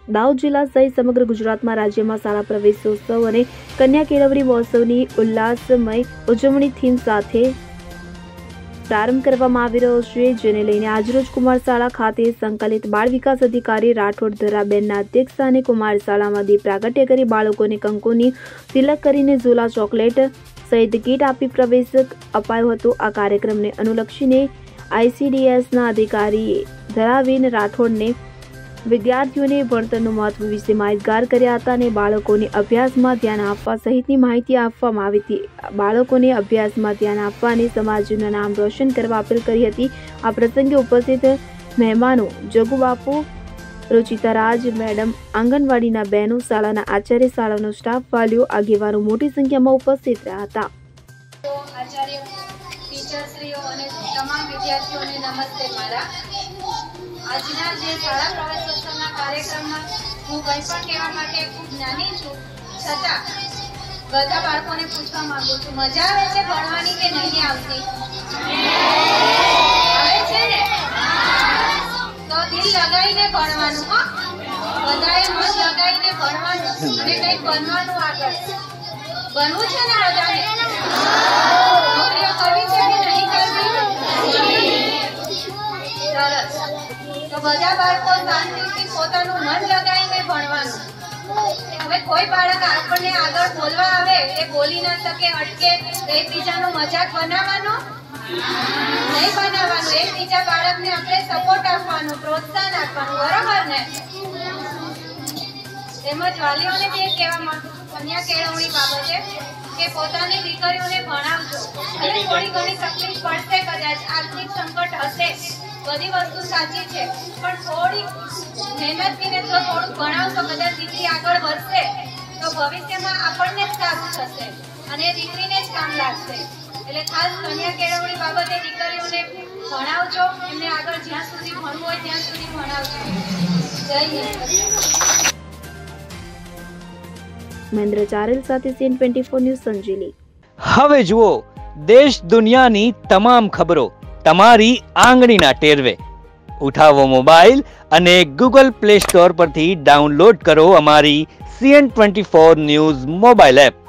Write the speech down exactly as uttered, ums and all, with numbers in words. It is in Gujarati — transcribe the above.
દાહોદ જિલ્લા સહિત સમગ્ર ગુજરાતમાં રાજ્યમાં શાળા પ્રવેશોત્સવ અને કન્યા કેળવણી મહોત્સવની ઉલ્લાસમય ઉજવણી થીમ સાથે પ્રારંભ કરવામાં આવી રહ્યો છે, જેને લઈને આજરોજ કુમારશાળા ખાતે સંકલિત બાળ વિકાસ અધિકારી રાઠોડ ધરાબેનના અધ્યક્ષસ્થાને કુમારશાળામાં દીપ પ્રાગટ્ય કરી બાળકોને કંકુની તિલક કરીને ઝોલા ચોકલેટ સહિત કીટ આપી પ્રવેશ અપાયો હતો। આ કાર્યક્રમને અનુલક્ષીને આઈસીડીએસના અધિકારીએ ધરાબેન રાઠોડને વિદ્યાર્થીઓને ભણતરનું મહત્વ વિશે માહિતગાર કર્યા હતા અને બાળકોને અભ્યાસમાં ધ્યાન આપવા સહિતની માહિતી આપવામાં આવી હતી। બાળકોને અભ્યાસમાં ધ્યાન આપવા અને સમાજનું નામ રોશન કરવા અપીલ કરી હતી। આ પ્રસંગે ઉપસ્થિત મહેમાનો જગુબાપુ, रुचिता राज मैडम, आंगणवाड़ीना बहनों, शाळाना आचार्य, शाळानो स्टाफ, वालीओ, आगेवानो मोटी संख्यामां उपस्थित रह्या हता। तो आचार्य, टीचरश्रीओ अने तमाम विद्यार्थीओने नमस्ते। मारा आजना जे शाळा प्रवेशोत्सवना कार्यक्रममां हूँ कंई पण कहेवा माटे खूब नानी छुं, छतां बधा बाळकोने पूछवा मांगु छुं, मजा आवे छे भणवानी के नहीं आवती? आवे छे ने? तो दिल लगाईने भणवानुं, हो बधाए मन लगाईने भणवानुं अने कंईक बनवानुं। આગળ बनवुं छे ने बधाने? नौकरीओ करवी छे के नहीं करवी? सरस। तो બધા બાળકો શાંતિથી પોતાનું મન લગાવીને ભણવાનું। હવે કોઈ બાળક આપણને આગળ બોલવા આવે એ બોલી ના શકે, અટકે, તો એકબીજાનો મજાક બનાવવાનો नहीं बनावानो। एक बीजा बाळकने આપણે સપોર્ટ આપવાનો, પ્રોત્સાહન આપવાનું, બરાબર ને? તેમજ વાલીઓને બી એક કહેવા માંગુ છું કન્યા કેળવણી બાબતે કે પોતાની દીકરીઓને ભણાવજો। અને થોડી ઘણી તકલીફ પડશે, કદાચ આર્થિક સંકટ હશે, બધી વસ્તુ સાચી છે, પણ થોડી મહેનત કરીને જો થોડું ભણાવશો કદાચ દીકરી આગળ વધશે તો ભવિષ્યમાં આપણને જ સારું થશે અને દીકરીને જ કામ લાગશે। એટલે ખાસ કન્યા કેળવણી બાબતે દીકરીઓને ભણાવજો, એમને આગળ જ્યાં સુધી ભણવું હોય ત્યાં સુધી ભણાવજો। જય હિન્દ। મહેન્દ્ર ચારેલ સાથે CN twenty four news Sanjeli. હવે જુઓ દેશ દુનિયાની તમામ ખબરો તમારી આંગળીના ટેરવે। ઉઠાવો મોબાઈલ અને ગૂગલ પ્લે સ્ટોર પરથી ડાઉનલોડ કરો અમારી CN twenty four news mobile app.